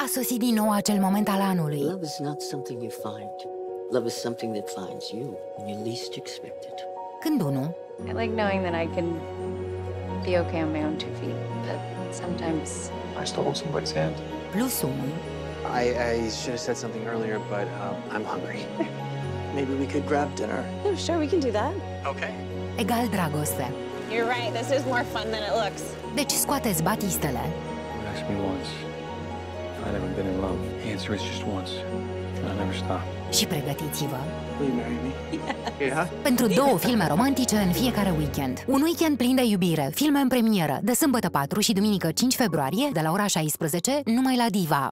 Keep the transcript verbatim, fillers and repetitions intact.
A sosit din nou acel moment al anului. Love is not something you find. Love is something that finds you when you least expect it. Când unul, I like knowing that I can be okay on my own two feet, but sometimes I still hold somebody's hand. plus unul, I, I should have said something earlier, but um, I'm hungry. Maybe we could grab dinner. Oh, sure, we can do that. Okay. egal dragoste. You're right, this is more fun than it looks. Deci scoateți batistele You asked me once if I'd ever been in love. The answer is just once, and I never stop. și pregătiți-vă Will you marry me? Yeah. pentru două filme romantice în fiecare weekend. Un weekend plin de iubire, filme în premieră, de sâmbătă patru și duminică cinci februarie, de la ora șaisprezece, numai la DIVA.